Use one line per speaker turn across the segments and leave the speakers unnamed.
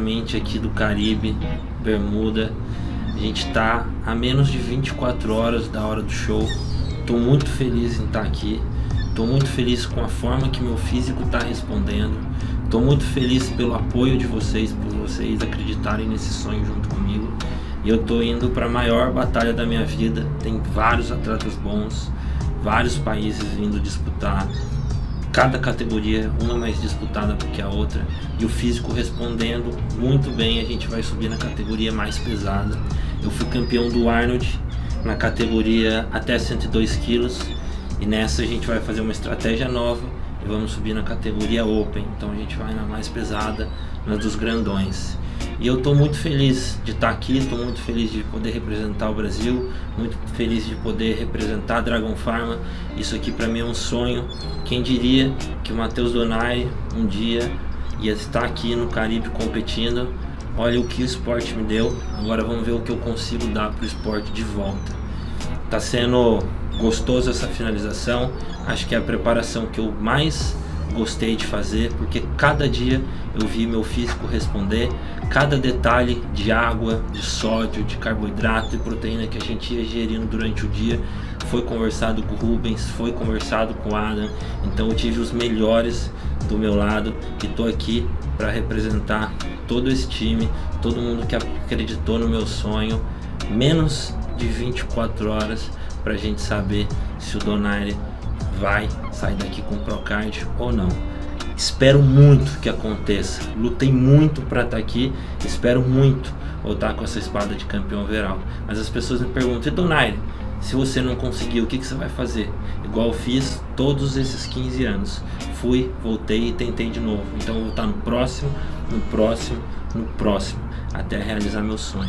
diretamente aqui do Caribe, Bermuda. A gente está a menos de 24 horas da hora do show. Estou muito feliz em estar aqui. Estou muito feliz com a forma que meu físico está respondendo. Estou muito feliz pelo apoio de vocês, por vocês acreditarem nesse sonho junto comigo. E eu estou indo para a maior batalha da minha vida. Tem vários atletas bons, vários países vindo disputar. Cada categoria, uma mais disputada do que a outra. E o físico respondendo muito bem. A gente vai subir na categoria mais pesada. Eu fui campeão do Arnold na categoria até 102 quilos. E nessa a gente vai fazer uma estratégia nova e vamos subir na categoria Open. Então a gente vai na mais pesada, na dos grandões. E eu estou muito feliz de estar aqui, estou muito feliz de poder representar o Brasil, muito feliz de poder representar a Dragon Pharma. Isso aqui para mim é um sonho. Quem diria que o Matheus Donaire um dia ia estar aqui no Caribe competindo. Olha o que o esporte me deu, agora vamos ver o que eu consigo dar para o esporte de volta. Tá sendo gostoso essa finalização, acho que é a preparação que eu mais gostei de fazer, porque cada dia eu vi meu físico responder, cada detalhe de água, de sódio, de carboidrato e proteína que a gente ia gerindo durante o dia, foi conversado com o Rubens, foi conversado com o Adam, então eu tive os melhores do meu lado e tô aqui para representar todo esse time, todo mundo que acreditou no meu sonho. Menos de 24 horas para a gente saber se o Donaire vai sair daqui com o Procard ou não. Espero muito que aconteça, lutei muito para estar aqui, espero muito voltar com essa espada de campeão overall. Mas as pessoas me perguntam: e Donaire, se você não conseguir, o que você vai fazer? Igual eu fiz todos esses 15 anos, fui, voltei e tentei de novo. Então eu vou estar no próximo, no próximo, no próximo, até realizar meu sonho.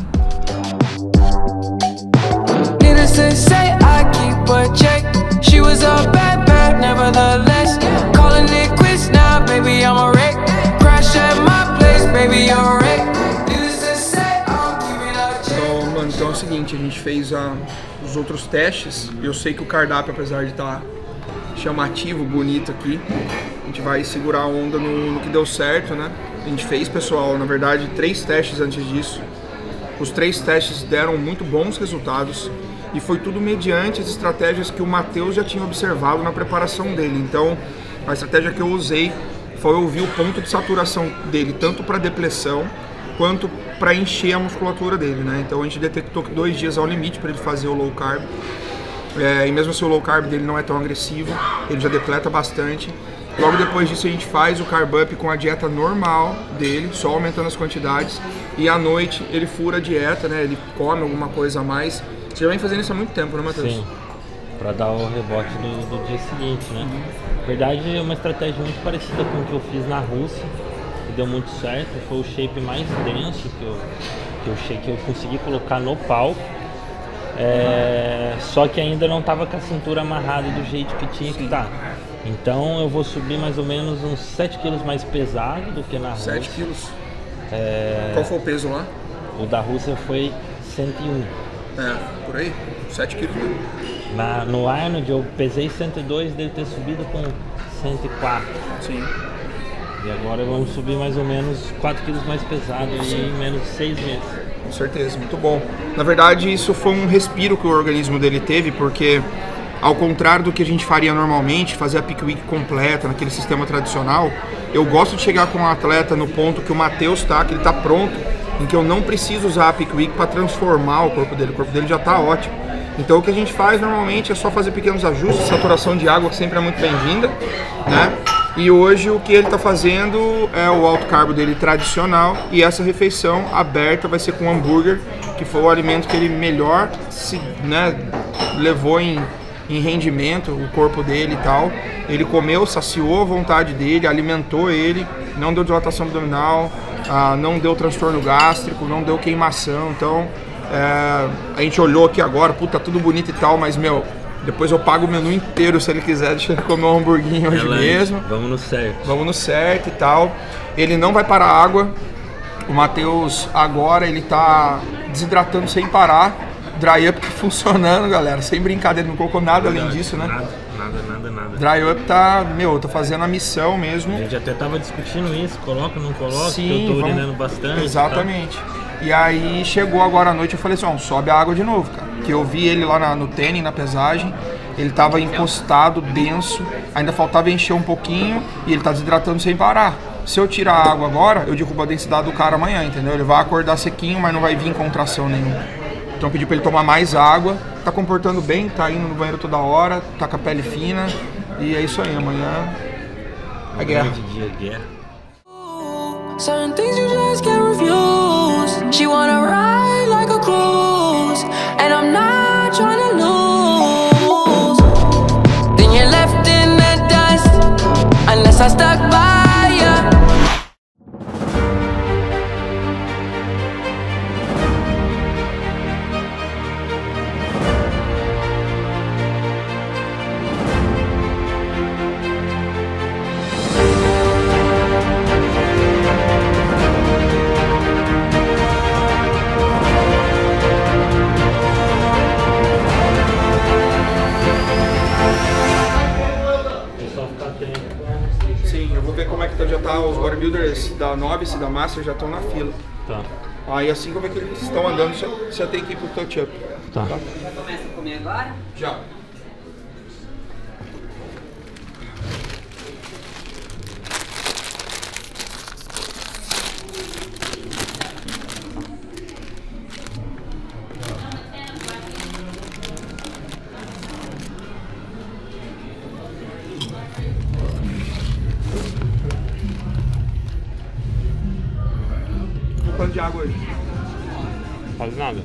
To say I keep a check. She was a bad, bad, nevertheless. Calling it quits now, baby, I'm a wreck. Crash at my place, baby, you're a wreck.
Então, mano, então é o seguinte, a gente fez os outros testes. Eu sei que o cardápio, apesar de estar chamativo, bonito aqui, a gente vai segurar a onda no que deu certo, né? A gente fez, pessoal, na verdade, 3 testes antes disso. Os 3 testes deram muito bons resultados. E foi tudo mediante as estratégias que o Matheus já tinha observado na preparação dele. Então, a estratégia que eu usei foi ouvir o ponto de saturação dele, tanto para depressão quanto para encher a musculatura dele, né? Então a gente detectou que 2 dias é o limite para ele fazer o low carb. E mesmo assim o low carb dele não é tão agressivo, ele já depleta bastante. Logo depois disso a gente faz o carb up com a dieta normal dele, só aumentando as quantidades. E à noite ele fura a dieta, né? Ele come alguma coisa a mais. Você já vem fazendo isso há muito tempo, né, Matheus?
Sim, para dar o rebote do dia seguinte, né? Na verdade é uma estratégia muito parecida com o que eu fiz na Rússia, que deu muito certo. Foi o shape mais denso que eu consegui colocar no palco. Só que ainda não estava com a cintura amarrada do jeito que tinha que estar. Então eu vou subir mais ou menos uns 7 quilos mais pesado do que na Rússia.
7 quilos? Qual foi o peso lá?
O da Rússia foi 101.
Por aí, 7 quilos.
No Arnold eu pesei 102, deve ter subido com 104.
Sim.
E agora vamos subir mais ou menos 4 quilos mais pesado em menos de 6 meses.
Com certeza, muito bom. Na verdade, isso foi um respiro que o organismo dele teve, porque ao contrário do que a gente faria normalmente, fazer a peak week completa naquele sistema tradicional, eu gosto de chegar com o atleta no ponto que o Matheus está, que ele está pronto, em que eu não preciso usar a peak week para transformar o corpo dele já está ótimo. Então o que a gente faz normalmente é só fazer pequenos ajustes, saturação de água que sempre é muito bem-vinda, né? E hoje o que ele está fazendo é o alto carbo dele tradicional, e essa refeição aberta vai ser com hambúrguer, que foi o alimento que ele melhor levou em rendimento, o corpo dele e tal. Ele comeu, saciou a vontade dele, alimentou ele, não deu dilatação abdominal, não deu transtorno gástrico, não deu queimação. Então a gente olhou aqui agora, puta, tudo bonito e tal, mas meu, depois eu pago o menu inteiro se ele quiser, deixa ele comer um hamburguinho hoje mesmo.
Vamos no certo.
Vamos no certo e tal. Ele não vai parar água. O Matheus agora ele tá desidratando sem parar. Dry up funcionando, galera, sem brincadeira, não colocou nada além disso, né?
Nada. Nada.
Dry up tá, eu tô fazendo a missão mesmo.
A gente até tava discutindo isso, coloca ou não coloca,
sim,
eu tô urinando bastante.
Exatamente. E aí chegou agora à noite, eu falei assim, ó, sobe a água de novo, cara. Que eu vi ele lá no tênis, na pesagem, ele tava encostado, denso, ainda faltava encher um pouquinho e ele tá desidratando sem parar. Se eu tirar a água agora, eu derrubo a densidade do cara amanhã, entendeu? Ele vai acordar sequinho, mas não vai vir contração nenhuma. Então eu pedi pra ele tomar mais água, tá comportando bem, tá indo no banheiro toda hora, tá com a pele fina, e é isso aí, amanhã é guerra.
Guerra.
Certain things you just can't refuse. She wanna ride like a cruise, and I'm not trying to lose. Then you're left in the dust, unless I stuck by you.
Sim, eu vou ver como é que já tá, os bodybuilders da Novice e da Master já estão na fila.
Tá.
Aí assim que eu ver que eles estão andando, já tem que ir pro touch-up.
Tá.
Começa a comer agora?
Já. Quanto de água hoje?
Faz nada.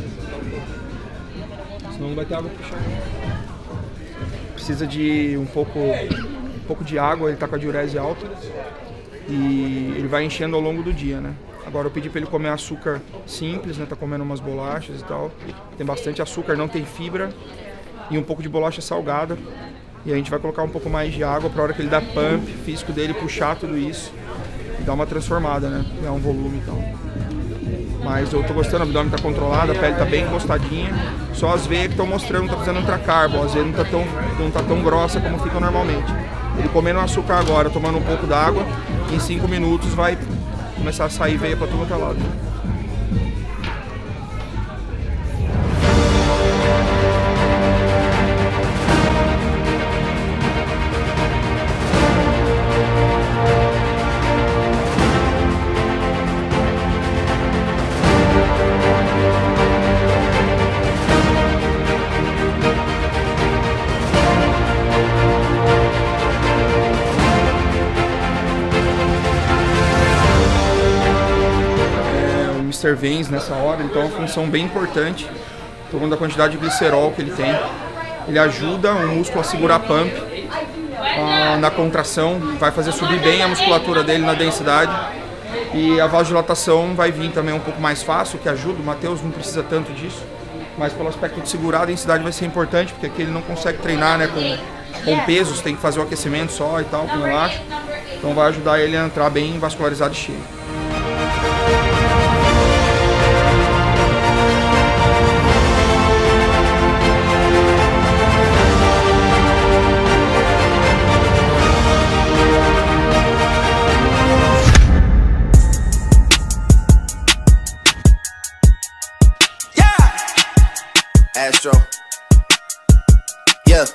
Senão não vai ter água pro chão. Precisa de um pouco de água, ele tá com a diurese alta. E ele vai enchendo ao longo do dia, né? Agora eu pedi pra ele comer açúcar simples, né? Tá comendo umas bolachas e tal. Tem bastante açúcar, não tem fibra. E um pouco de bolacha salgada. E a gente vai colocar um pouco mais de água pra hora que ele dá pump físico dele, puxar tudo isso. E dar uma transformada, né? Dar um volume e tal. Mas eu tô gostando, o abdômen tá controlado, a pele tá bem encostadinha. Só as veias que estão mostrando que tá fazendo intracarbo. Às vezes não tá tão grossa como fica normalmente. Ele comendo açúcar agora, tomando um pouco d'água, em 5 minutos vai começar a sair veia pra todo outro lado. Mr. Veins nessa hora, então é uma função bem importante, por conta da quantidade de glicerol que ele tem. Ele ajuda o músculo a segurar pump na contração, vai fazer subir bem a musculatura dele na densidade, e a vasodilatação vai vir também um pouco mais fácil, que ajuda. O Matheus não precisa tanto disso, mas pelo aspecto de segurar a densidade vai ser importante, porque aqui ele não consegue treinar, né, com pesos, tem que fazer o aquecimento só e tal, com relaxo, então vai ajudar ele a entrar bem vascularizado e cheio.
Astro. Yeah.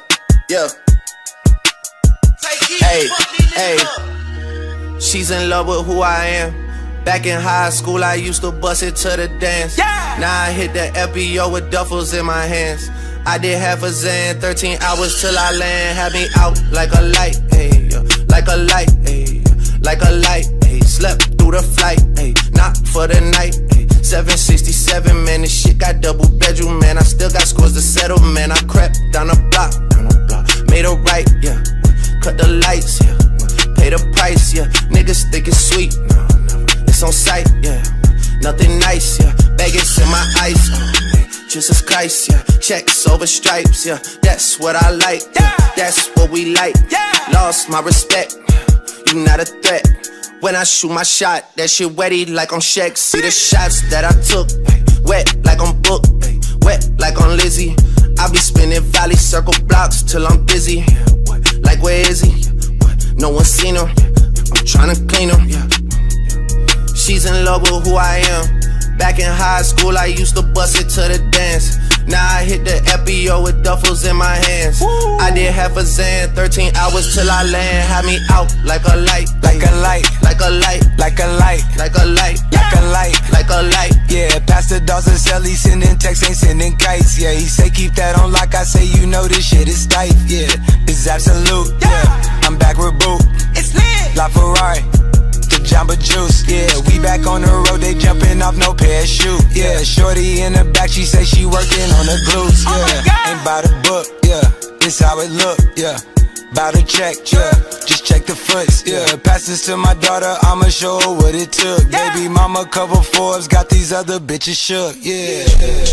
Hey. She's in love with who I am. Back in high school, I used to bust it to the dance. Yeah. Now I hit the FBO with duffels in my hands. I did half a Zan, 13 hours till I land. Had me out like a light, ayy, like a light, ayy, like a light, ayy. Slept through the flight, ayy, not for the night, ayy. 767, man, this shit got double bedroom, man. I still got scores to settle, man. I crept down the block, made a right, yeah. Cut the lights, yeah. Pay the price, yeah. Niggas think it's sweet, no, it's on sight, yeah. Nothing nice, yeah. Vegas in my ice, Jesus Christ, yeah. Checks over stripes, yeah. That's what I like, yeah. That's what we like, yeah. Lost my respect, you not a threat. When I shoot my shot, that shit wetty like on Shaq. See the shots that I took, wet like on Book, wet like on Lizzie. I be spinning valley circle block. blocks till I'm busy. Like where is he? No one seen him. I'm tryna clean him. She's in love with who I am. Back in high school, I used to bust it to the dance. Now I hit the FBO with duffels in my hands. Woo. I did half a Zan, 13 hours till I land. Had me out like a light, like a light, like a light, like a light, like a light, like a light, like a light. Yeah, Pastor Dawson sell, he sending texts, ain't sending kites. Yeah, he say keep that on lock, I say you know this shit is tight. Yeah, it's absolute. Yeah, I'm back with Boo. It's lit. La Ferrari. Jamba Juice, yeah, we back on the road, they jumping off no parachute, yeah, shorty in the back, she say she working on the glutes, yeah, ain't by the book, yeah, this how it look, yeah, bout to check, yeah, just check the foots, yeah, pass this to my daughter, I'ma show her what it took, baby mama cover Forbes, got these other bitches shook, yeah.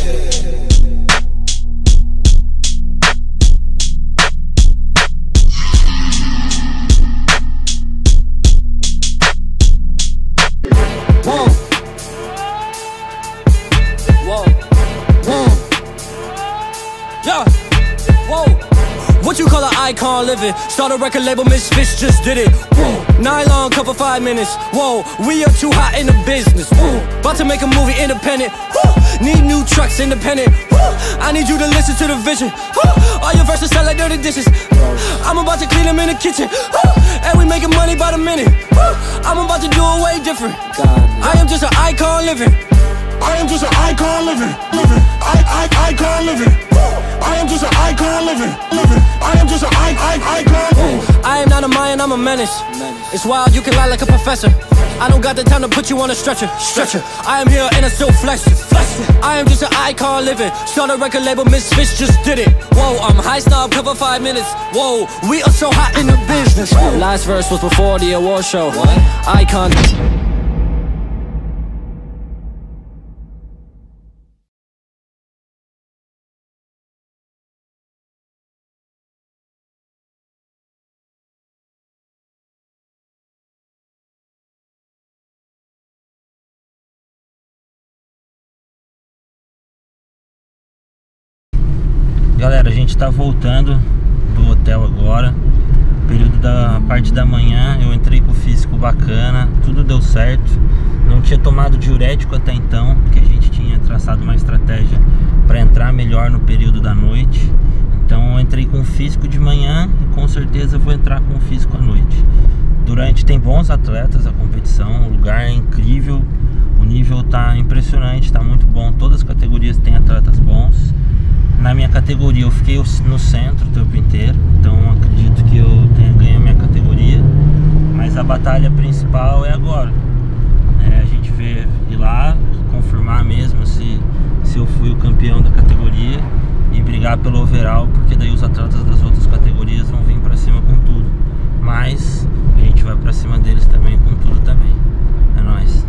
What you call an icon living? Start a record label, Misfits just did it. Whoa. Nylon cover 5 minutes. Whoa, we are too hot in the business. Whoa. About to make a movie independent. Whoa. Need new trucks independent. Whoa. I need you to listen to the vision. Whoa. All your verses sound like dirty dishes. I'm about to clean them in the kitchen. Whoa. And we making money by the minute. Whoa. I'm about to do it way different. I am just an icon living. I am just an icon living. Icon living. I am just an icon living. I am just an icon. I am not a Mayan, I'm a menace. It's wild, you can lie like a professor. I don't got the time to put you on a stretcher. I am here and I still flex. I am just an icon living. Start a record label, Misfits just did it. Whoa, I'm high snob, cover 5 minutes. Whoa, we are so hot in the business. Last verse was before the award show. Icon.
Galera, a gente tá voltando do hotel agora. Período da parte da manhã, eu entrei com o físico bacana, tudo deu certo. Não tinha tomado diurético até então, porque a gente tinha traçado uma estratégia para entrar melhor no período da noite. Então eu entrei com o físico de manhã e com certeza vou entrar com o físico à noite. Tem bons atletas a competição, o lugar é incrível, o nível tá impressionante, tá muito bom, todas as categorias têm atletas bons. Na minha categoria eu fiquei no centro o tempo inteiro, então acredito que eu tenha ganho a minha categoria. Mas a batalha principal é agora, a gente ir lá, confirmar mesmo se eu fui o campeão da categoria e brigar pelo overall, porque daí os atletas das outras categorias vão vir pra cima com tudo. Mas a gente vai pra cima deles também com tudo também. É nóis.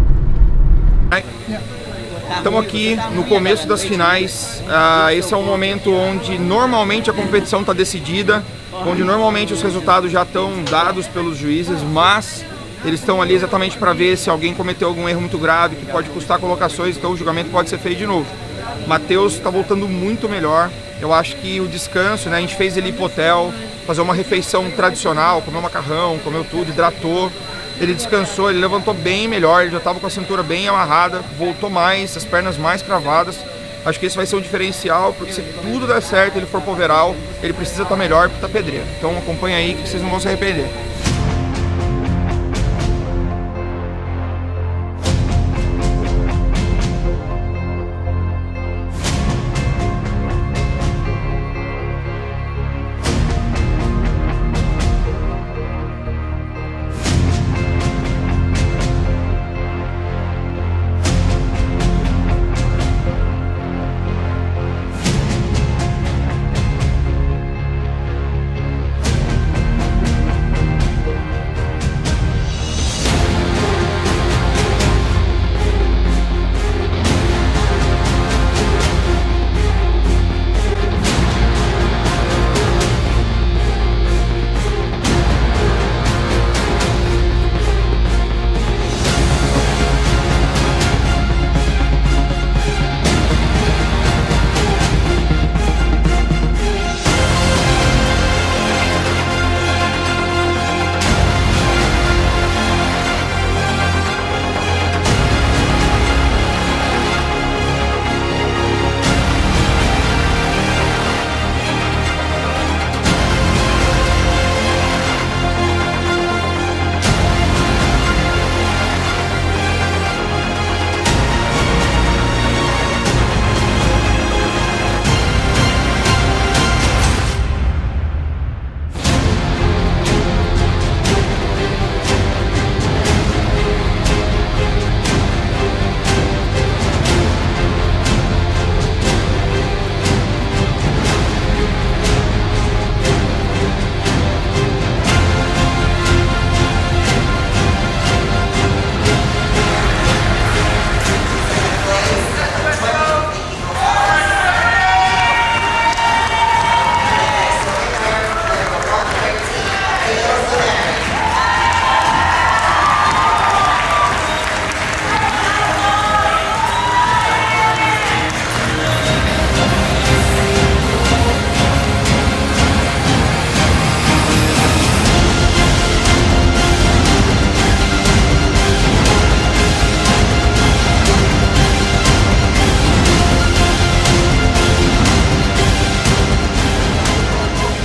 Estamos aqui no começo das finais. Esse é um momento onde normalmente a competição está decidida, onde normalmente os resultados já estão dados pelos juízes, mas eles estão ali exatamente para ver se alguém cometeu algum erro muito grave que pode custar colocações, então o julgamento pode ser feito de novo. Matheus está voltando muito melhor. Eu acho que o descanso, a gente fez ele ir pro hotel, fazer uma refeição tradicional, comeu macarrão, comeu tudo, hidratou. Ele descansou, ele levantou bem melhor, ele já estava com a cintura bem amarrada, voltou mais, as pernas mais cravadas. Acho que esse vai ser um diferencial, porque se tudo der certo, ele for pro overall, ele precisa estar melhor para estar pedreiro. Então acompanha aí que vocês não vão se arrepender.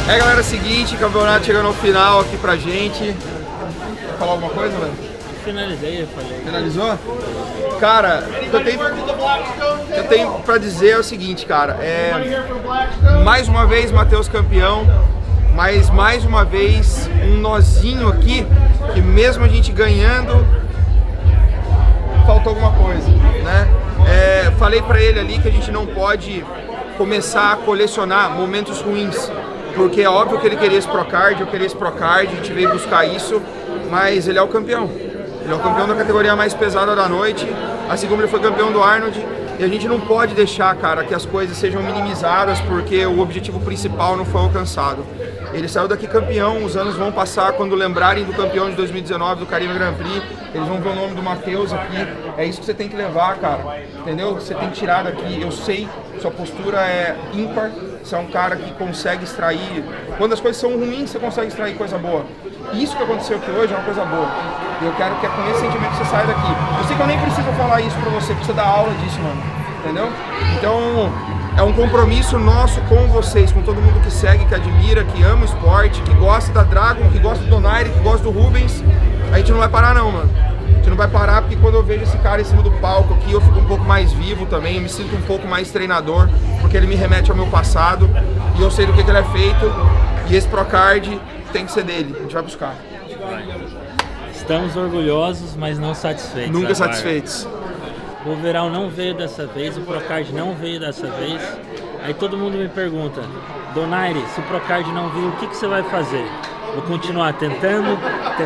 Galera, é o seguinte, campeonato chegando ao final aqui pra gente. Quer falar alguma coisa, velho?
Finalizei, eu falei.
Finalizou? Cara, o que eu tenho pra dizer é o seguinte, cara. Mais uma vez, Matheus campeão. Mas mais uma vez, um nozinho aqui, que mesmo a gente ganhando, faltou alguma coisa, né? Falei pra ele ali que a gente não pode começar a colecionar momentos ruins, porque é óbvio que ele queria esse Procard, eu queria esse Procard, a gente veio buscar isso, mas ele é o campeão. Ele é o campeão da categoria mais pesada da noite, assim como ele foi campeão do Arnold, e a gente não pode deixar, cara, que as coisas sejam minimizadas porque o objetivo principal não foi alcançado. Ele saiu daqui campeão, os anos vão passar, quando lembrarem do campeão de 2019, do Carina Grand Prix, eles vão ver o nome do Matheus aqui, é isso que você tem que levar, cara, entendeu? Você tem que tirar daqui, eu sei, sua postura é ímpar, você é um cara que consegue extrair, quando as coisas são ruins, você consegue extrair coisa boa. Isso que aconteceu aqui hoje é uma coisa boa, e eu quero que é com esse sentimento que você saia daqui. Eu sei que eu nem preciso falar isso pra você, porque você dá aula disso, mano, entendeu? Então, é um compromisso nosso com vocês, com todo mundo que segue, que admira, que ama o esporte, que gosta da Dragon, que gosta do Donaire, que gosta do Rubens. A gente não vai parar não, mano. A gente não vai parar porque quando eu vejo esse cara em cima do palco aqui, eu fico um pouco mais vivo também, eu me sinto um pouco mais treinador, porque ele me remete ao meu passado e eu sei do que ele é feito. E esse Procard tem que ser dele, a gente vai buscar.
Estamos orgulhosos, mas não satisfeitos.
Nunca satisfeitos.
O overall não veio dessa vez, o Procard não veio dessa vez. Aí todo mundo me pergunta, Donaire, se o Procard não veio, o que você vai fazer? Vou continuar tentando,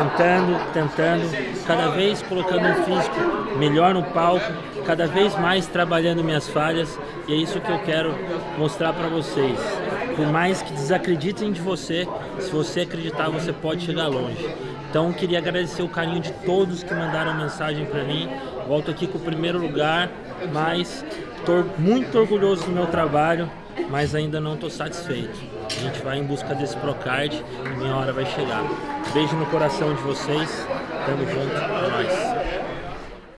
cada vez colocando um físico melhor no palco, cada vez mais trabalhando minhas falhas, e é isso que eu quero mostrar para vocês. Por mais que desacreditem de você, se você acreditar, você pode chegar longe. Então, queria agradecer o carinho de todos que mandaram mensagem para mim. Volto aqui com o primeiro lugar, mas estou muito orgulhoso do meu trabalho, mas ainda não estou satisfeito. A gente vai em busca desse Procard e minha hora vai chegar. Beijo no coração de vocês. Tamo junto. É nóis.